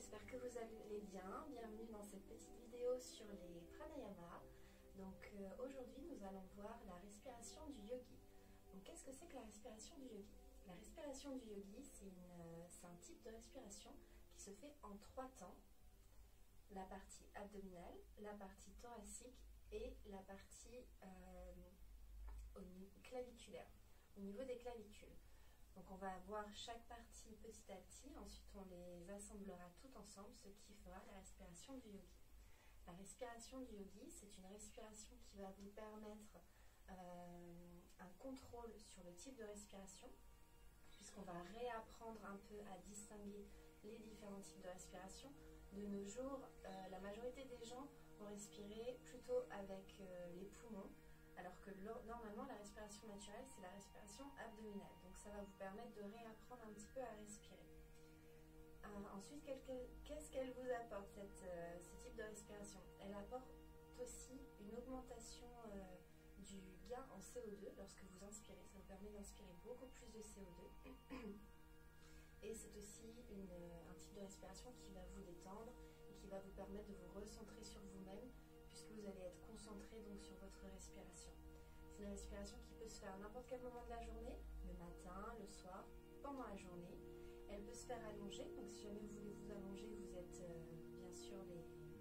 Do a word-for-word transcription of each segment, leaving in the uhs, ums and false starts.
j'espère que vous allez bien. Bienvenue dans cette petite vidéo sur les pranayamas. Donc euh, aujourd'hui nous allons voir la respiration du yogi. Donc qu'est-ce que c'est que la respiration du yogi? La respiration du yogi, c'est euh, un type de respiration qui se fait en trois temps. La partie abdominale, la partie thoracique et la partie euh, au claviculaire, au niveau des clavicules. Donc on va voir chaque partie petit à petit, ensuite on les assemblera tout ensemble, ce qui fera la respiration du yogi. La respiration du yogi, c'est une respiration qui va vous permettre euh, un contrôle sur le type de respiration, puisqu'on va réapprendre un peu à distinguer les différents types de respiration. De nos jours, euh, la majorité des gens vont respirer plutôt avec euh, les poumons, alors que normalement la respiration naturelle c'est la respiration abdominale. Donc ça va vous permettre de réapprendre un petit peu à respirer. Euh, ensuite, qu'est-ce qu'elle vous apporte cette, euh, ce type de respiration? Elle apporte aussi une augmentation euh, du gain en C O deux lorsque vous inspirez. Ça vous permet d'inspirer beaucoup plus de C O deux. Et c'est aussi une, un type de respiration qui va vous détendre et qui va vous permettre de vous recentrer sur vous-même, puisque vous allez être concentré donc sur votre respiration. C'est une respiration qui peut se faire à n'importe quel moment de la journée, le matin, le soir, pendant la journée. Elle peut se faire allonger, donc si jamais vous voulez vous allonger, vous êtes euh, bien sûr les,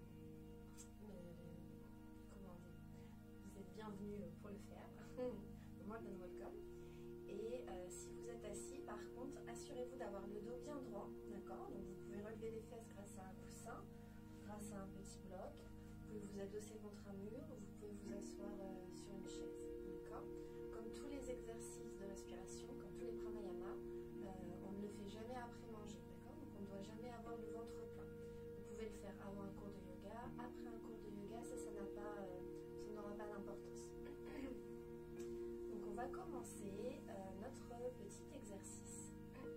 le, comment dire, vous êtes bienvenus pour le faire. More than welcome. Et euh, si vous êtes assis, par contre, assurez-vous d'avoir le dos bien droit, d'accord? Donc vous pouvez relever les fesses grâce à un coussin, grâce à un petit bloc. Vous pouvez vous adosser contre un mur, ou vous pouvez vous asseoir euh, sur une chaise, d'accord? Comme tous les exercices de respiration, comme tous les pranayamas, euh, on ne le fait jamais après manger, d'accord? Donc on ne doit jamais avoir le ventre plein. Vous pouvez le faire avant un cours de yoga, après un cours de yoga, ça, ça n'a pas, euh, ça n'aura pas d'importance. Donc on va commencer euh, notre petit exercice.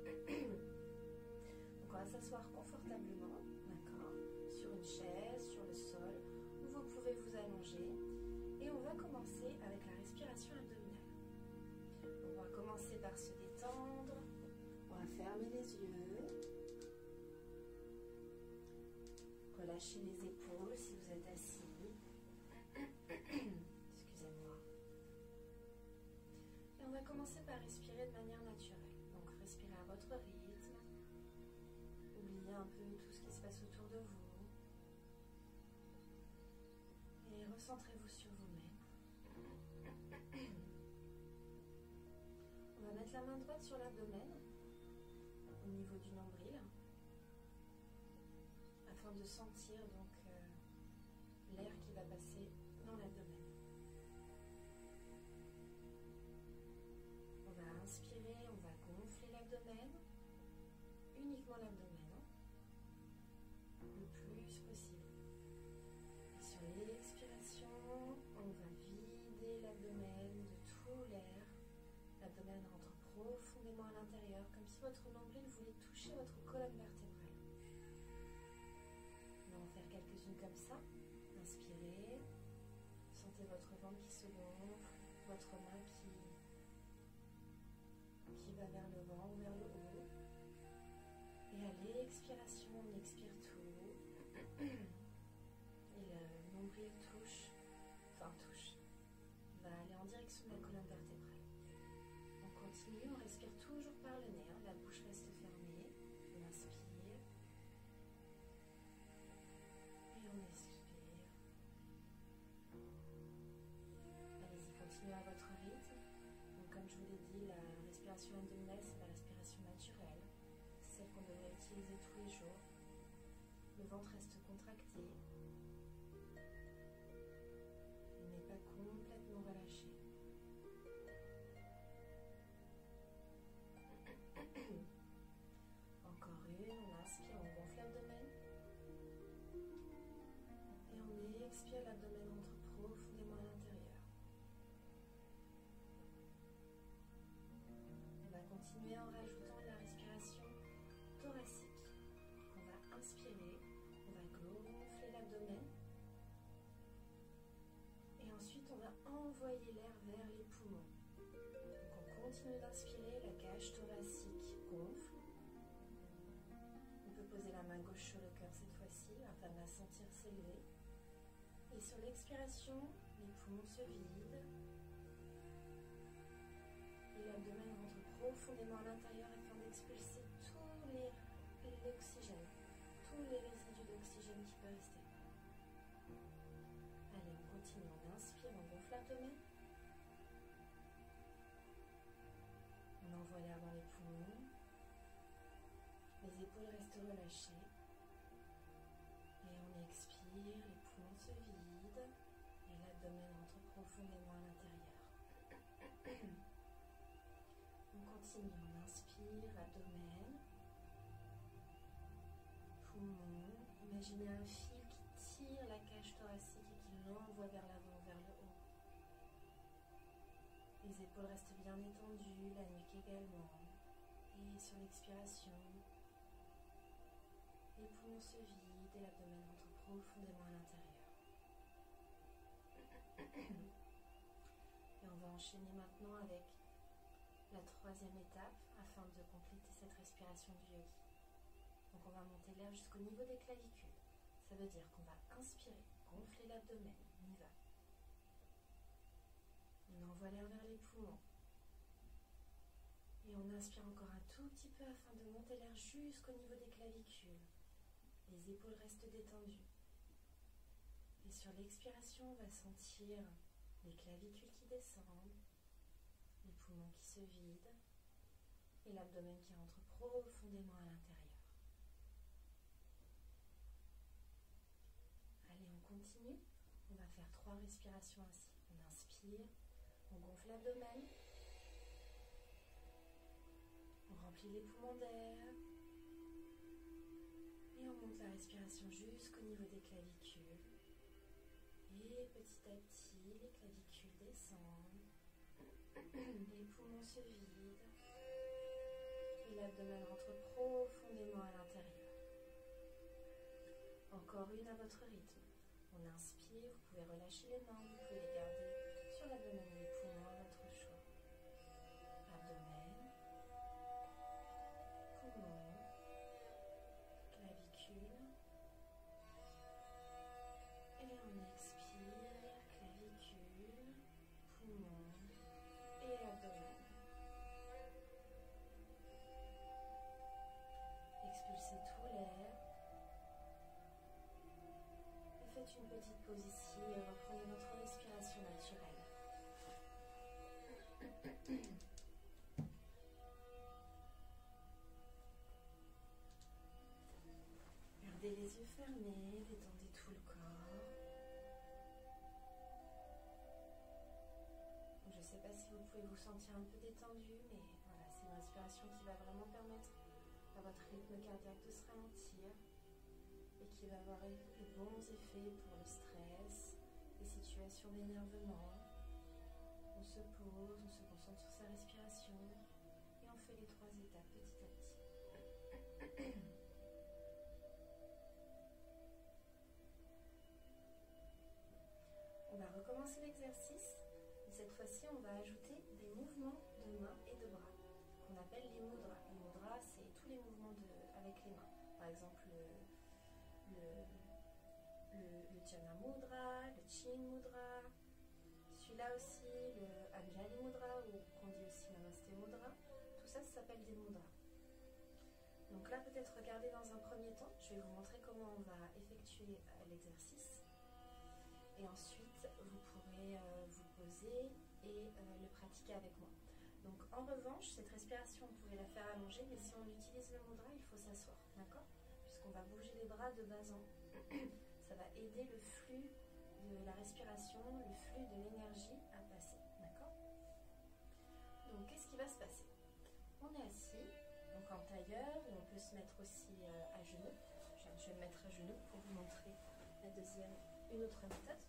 Donc on va s'asseoir confortablement, d'accord, sur une chaise, sur le sol, où vous pouvez vous allonger. Et on va commencer avec la respiration abdominale. On va commencer par se détendre, on va fermer les yeux, relâcher les épaules si vous êtes assis. Excusez-moi. Et on va commencer par respirer de manière naturelle. Donc respirez à votre rythme. Oubliez un peu tout ce qui se passe autour de vous. Et recentrez-vous sur vous-même. On va mettre la main droite sur l'abdomen, au niveau du nombril, afin de sentir donc euh, l'air qui va passer dans l'abdomen. On va inspirer, on va gonfler l'abdomen, uniquement l'abdomen, hein, le plus possible. Et sur l'expiration, on va vider l'abdomen de tout l'air. L'abdomen rentre profondément à l'intérieur, comme si votre nombril voulait toucher votre colonne vertébrale. On va en faire quelques-unes comme ça. Inspirez, sentez votre ventre qui se gonfle, votre main qui, qui va vers le vent ou vers le haut. Et à l'expiration, on expire tout. Et le nombril touche, enfin touche, va aller en direction de la colonne vertébrale. On continue, on respire toujours par le nez, hein. La bouche reste fermée. On inspire. Et on expire. Allez-y, continuez à votre rythme. Donc, comme je vous l'ai dit, la respiration abdominale, c'est la respiration naturelle. C'est celle qu'on devrait utiliser tous les jours. Le ventre reste contracté. Il n'est pas complètement relâché. Encore une, on inspire, on gonfle l'abdomen. Et on expire, l'abdomen rentre profondément à l'intérieur. On va continuer en rajoutant la respiration thoracique. On va inspirer, on va gonfler l'abdomen. Et ensuite, on va envoyer l'air vers les poumons. Donc on continue d'inspirer, la cage thoracique gonfle. On peut poser la main gauche sur le cœur ici, enfin, on va sentir s'élever. Et sur l'expiration, les poumons se vident. Et l'abdomen rentre profondément à l'intérieur afin d'expulser tout l'oxygène, tous les résidus d'oxygène qui peuvent rester. Allez, on continue, on inspire, on gonfle l'abdomen. On envoie l'air dans les poumons. Les épaules restent relâchées. Et on expire, les poumons se vident. Et l'abdomen rentre profondément à l'intérieur. On continue, on inspire, abdomen, poumons. Imaginez un fil qui tire la cage thoracique et qui l'envoie vers l'avant, vers le haut. Les épaules restent bien étendues, la nuque également. Et sur l'expiration, les poumons se vident et l'abdomen rentre profondément à l'intérieur. Et on va enchaîner maintenant avec la troisième étape afin de compléter cette respiration du yogi. Donc on va monter l'air jusqu'au niveau des clavicules. Ça veut dire qu'on va inspirer, gonfler l'abdomen, on y va. On envoie l'air vers les poumons. Et on inspire encore un tout petit peu afin de monter l'air jusqu'au niveau des clavicules. Les épaules restent détendues. Et sur l'expiration, on va sentir les clavicules qui descendent, les poumons qui se vident et l'abdomen qui rentre profondément à l'intérieur. Allez, on continue. On va faire trois respirations ainsi. On inspire, on gonfle l'abdomen, on remplit les poumons d'air et on monte la respiration jusqu'au niveau des clavicules. Et petit à petit, les clavicules descendent, les poumons se vident et l'abdomen rentre profondément à l'intérieur. Encore une à votre rythme. On inspire, vous pouvez relâcher les mains, vous pouvez les garder sur l'abdomen et les poumons à votre choix. Abdomen, poumons, clavicules. Et on expire, clavicule, poumon et abdomen. Expulsez tout l'air. Et faites une petite pause ici et reprenez votre respiration naturelle. Gardez les yeux fermés, détendez tout le corps. Je ne sais pas si vous pouvez vous sentir un peu détendu, mais voilà, c'est une respiration qui va vraiment permettre à votre rythme cardiaque de se ralentir et qui va avoir de bons effets pour le stress, les situations d'énervement. On se pose, on se concentre sur sa respiration et on fait les trois étapes petit à petit. On va recommencer l'exercice. Cette fois-ci, on va ajouter des mouvements de mains et de bras qu'on appelle les mudras. Les mudras, c'est tous les mouvements de, avec les mains. Par exemple, le, le, le, le Jhana Mudra, le Chin Mudra, celui-là aussi, le Anjali Mudra, ou qu'on dit aussi Namasté Mudra. Tout ça, ça s'appelle des mudras. Donc là, peut-être regardez dans un premier temps. Je vais vous montrer comment on va effectuer euh, l'exercice. Et ensuite, vous pourrez euh, vous poser et euh, le pratiquer avec moi. Donc en revanche, cette respiration, vous pouvez la faire allonger, mais si on utilise le mudra, il faut s'asseoir, d'accord? Puisqu'on va bouger les bras de bas en haut. Ça va aider le flux de la respiration, le flux de l'énergie à passer, d'accord? Donc qu'est-ce qui va se passer? On est assis, donc en tailleur, ou on peut se mettre aussi euh, à genoux. Je vais me mettre à genoux pour vous montrer la deuxième, une autre méthode.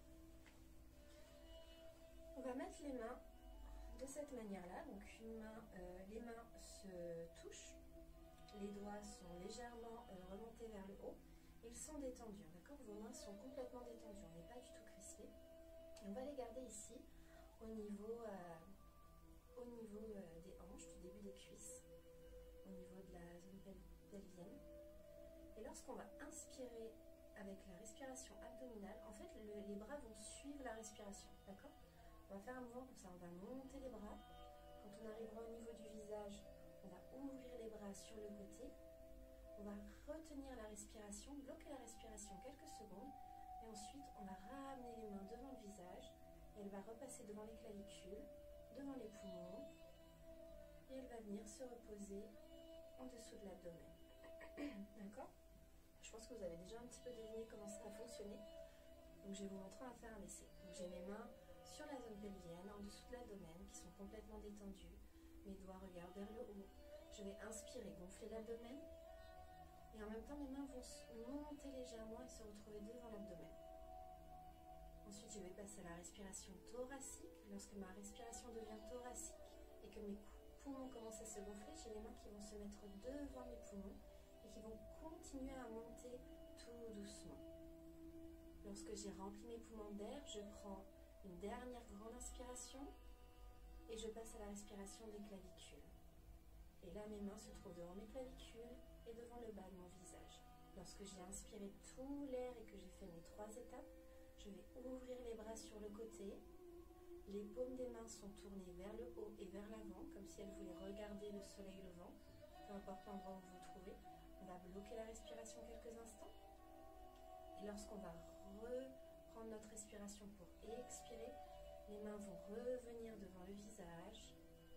On va mettre les mains de cette manière-là. Donc une main, euh, les mains se touchent, les doigts sont légèrement euh, remontés vers le haut. Ils sont détendus, d'accord? Vos mains sont complètement détendues, on n'est pas du tout crispé. Et on va les garder ici, au niveau, euh, au niveau euh, des hanches, du début des cuisses, au niveau de la zone pel pelvienne. Et lorsqu'on va inspirer avec la respiration abdominale, en fait, le, les bras vont suivre la respiration, d'accord? On va faire un mouvement comme ça, on va monter les bras. Quand on arrivera au niveau du visage, on va ouvrir les bras sur le côté. On va retenir la respiration, bloquer la respiration quelques secondes. Et ensuite, on va ramener les mains devant le visage. Et elle va repasser devant les clavicules, devant les poumons. Et elle va venir se reposer en dessous de l'abdomen. D'accord? Je pense que vous avez déjà un petit peu deviné comment ça va fonctionner. Donc je vais vous montrer, on va faire un essai. Donc j'ai mes mains sur la zone pelvienne, en dessous de l'abdomen, qui sont complètement détendues. Mes doigts regardent vers le haut. Je vais inspirer, gonfler l'abdomen. Et en même temps, mes mains vont monter légèrement et se retrouver devant l'abdomen. Ensuite, je vais passer à la respiration thoracique. Lorsque ma respiration devient thoracique et que mes poumons commencent à se gonfler, j'ai les mains qui vont se mettre devant mes poumons et qui vont continuer à monter tout doucement. Lorsque j'ai rempli mes poumons d'air, je prends une dernière grande inspiration et je passe à la respiration des clavicules. Et là, mes mains se trouvent devant mes clavicules et devant le bas de mon visage. Lorsque j'ai inspiré tout l'air et que j'ai fait mes trois étapes, je vais ouvrir les bras sur le côté. Les paumes des mains sont tournées vers le haut et vers l'avant, comme si elles voulaient regarder le soleil levant. Peu importe l'endroit où vous vous trouvez, on va bloquer la respiration quelques instants. Et lorsqu'on va reprendre notre respiration pour expirer, les mains vont revenir devant le visage.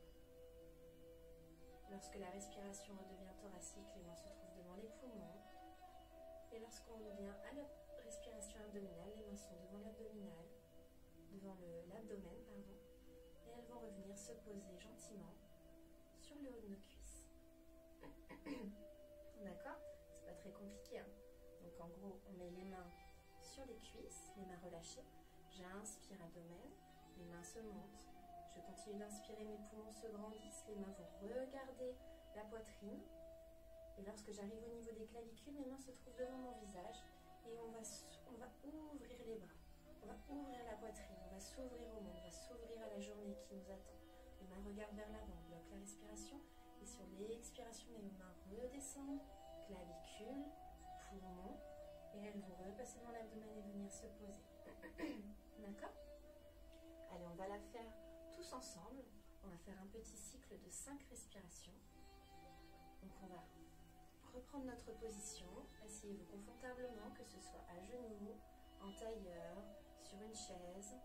Lorsque la respiration redevient thoracique, les mains se trouvent devant les poumons. Et lorsqu'on vient à la respiration abdominale, les mains sont devant l'abdominal, devant l'abdomen, pardon, et elles vont revenir se poser gentiment sur le haut de nos cuisses. D'accord? C'est pas très compliqué, hein? Donc en gros, on met les mains sur les cuisses, les mains relâchées. J'inspire abdomen, les mains se montent. Je continue d'inspirer, mes poumons se grandissent, les mains vont regarder la poitrine. Et lorsque j'arrive au niveau des clavicules, mes mains se trouvent devant mon visage et on va, on va ouvrir les bras. On va ouvrir la poitrine, on va s'ouvrir au monde, on va s'ouvrir à la journée qui nous attend. Les mains regardent vers l'avant, on bloque la respiration. Et sur l'expiration, les mains redescendent, clavicules, poumons. Et elles vont repasser dans l'abdomen et venir se poser. D'accord? Allez, on va la faire tous ensemble. On va faire un petit cycle de cinq respirations. Donc on va reprendre notre position. Asseyez-vous confortablement, que ce soit à genoux, en tailleur, sur une chaise.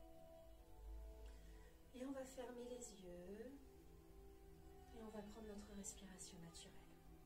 Et on va fermer les yeux. Et on va prendre notre respiration naturelle.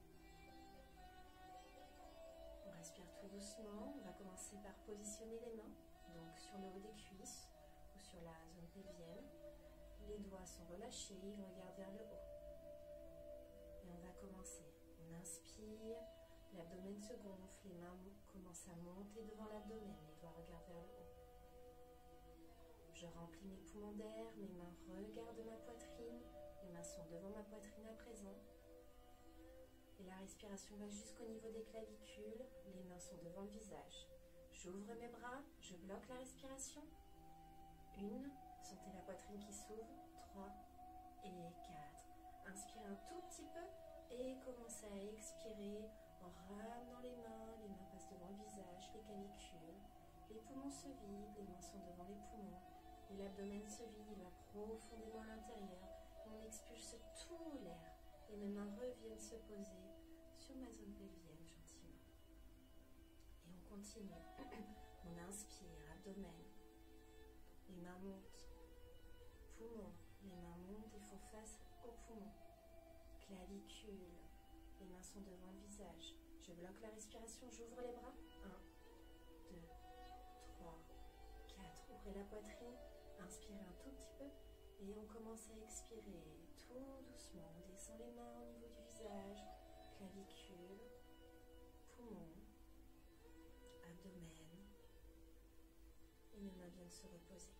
On respire tout doucement. On va commencer par positionner les mains, donc sur le haut des cuisses ou sur la zone pelvienne. Les doigts sont relâchés, ils regardent vers le haut. Et on va commencer. On inspire, l'abdomen se gonfle, les mains commencent à monter devant l'abdomen, les doigts regardent vers le haut. Je remplis mes poumons d'air, mes mains regardent ma poitrine, les mains sont devant ma poitrine à présent. Et la respiration va jusqu'au niveau des clavicules, les mains sont devant le visage. J'ouvre mes bras, je bloque la respiration. Une, sentez la poitrine qui s'ouvre. Trois et quatre. Inspirez un tout petit peu et commencez à expirer en ramenant les mains. Les mains passent devant le visage, les clavicules. Les poumons se vident, les mains sont devant les poumons. Et l'abdomen se vide, il va profondément à l'intérieur. On expulse tout l'air. Et mes mains reviennent se poser sur ma zone pelvienne gentiment. Et on continue. On inspire, abdomen. Les mains montent. Poumons. Les mains montent et font face aux poumons. Clavicule. Les mains sont devant le visage. Je bloque la respiration, j'ouvre les bras. un, deux, trois, quatre. Ouvrez la poitrine. Inspirez un tout petit peu. Et on commence à expirer tout doucement. On descend les mains au niveau du visage, clavicule, poumon, abdomen. Et mes mains viennent se reposer.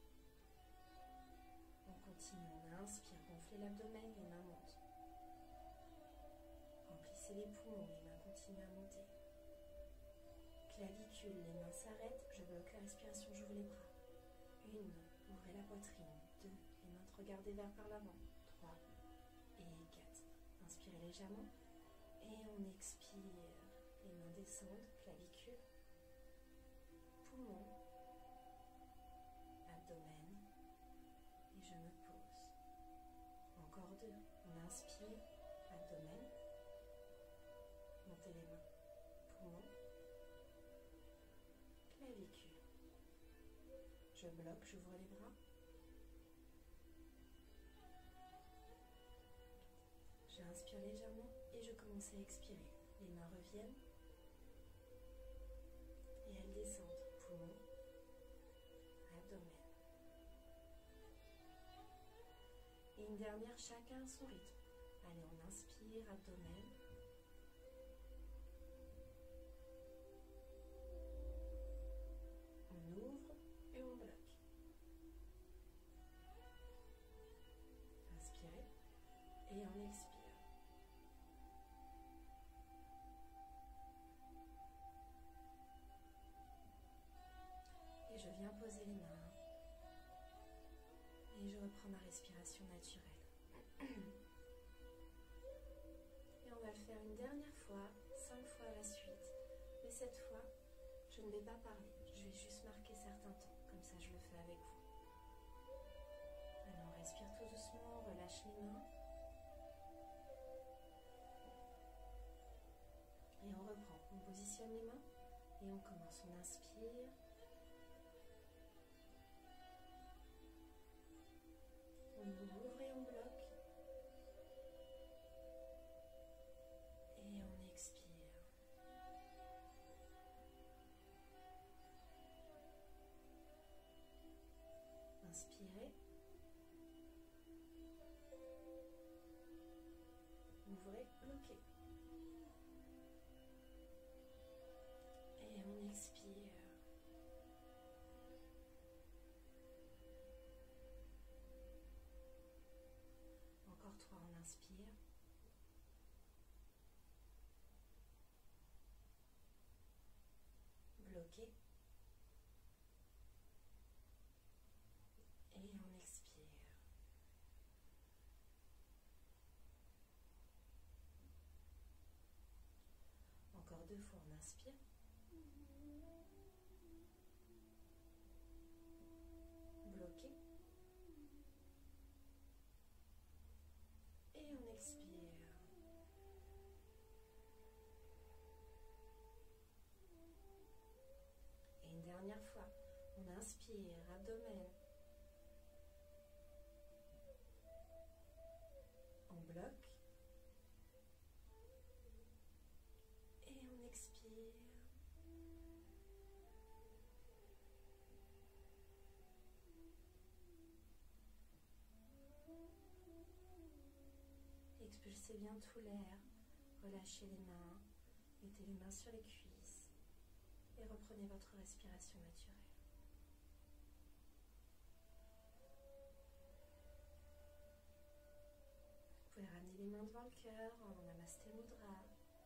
On continue, on inspire, gonflez l'abdomen, les mains montent. Remplissez les poumons, les mains continuent à monter. Clavicule, les mains s'arrêtent, je bloque la respiration, j'ouvre les bras. Une, ouvrez la poitrine. Deux, les mains regardez vers par l'avant. Trois et quatre. Inspirez légèrement et on expire. Les mains descendent, clavicule, poumon, abdomen, et je me pose. Encore deux. On inspire, abdomen, montez les mains, poumon, clavicule. Je bloque, j'ouvre les bras. J'inspire légèrement et je commence à expirer. Les mains reviennent et elles descendent. Poumon, abdomen. Et une dernière, chacun à son rythme. Allez, on inspire, abdomen. On ouvre et on bloque. Inspirez et on expire. Et je viens poser les mains. Et je reprends ma respiration naturelle. Et on va le faire une dernière fois, cinq fois à la suite. Mais cette fois, je ne vais pas parler. Je vais juste marquer certains temps. Comme ça, je le fais avec vous. Alors, on respire tout doucement, on relâche les mains. Et on reprend. On positionne les mains. Et on commence. On inspire. On ouvre et on bloque. Et on expire. Inspirez. Ouvrez, bloquez. Et on expire. Encore trois, on inspire. Bloquez. Et on expire. Encore deux fois, on inspire. Bloquez. Et on expire. Et une dernière fois, on inspire, abdomen. On bloque. Et on expire. Expulsez bien tout l'air, relâchez les mains, mettez les mains sur les cuisses et reprenez votre respiration naturelle. Vous pouvez ramener les mains devant le cœur en Namasté Mudra.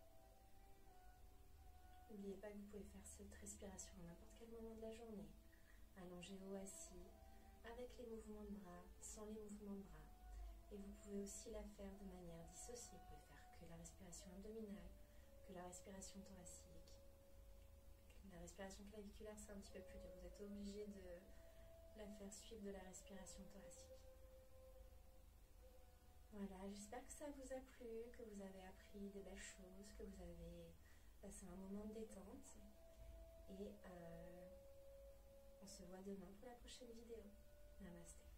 N'oubliez pas que vous pouvez faire cette respiration à n'importe quel moment de la journée, allongé ou assis, avec les mouvements de bras, sans les mouvements de bras. Et vous pouvez aussi la faire de manière dissociée. Vous pouvez faire que la respiration abdominale, que la respiration thoracique. La respiration claviculaire, c'est un petit peu plus dur. Vous êtes obligé de la faire suivre de la respiration thoracique. Voilà, j'espère que ça vous a plu, que vous avez appris des belles choses, que vous avez passé un moment de détente. Et euh, on se voit demain pour la prochaine vidéo. Namasté.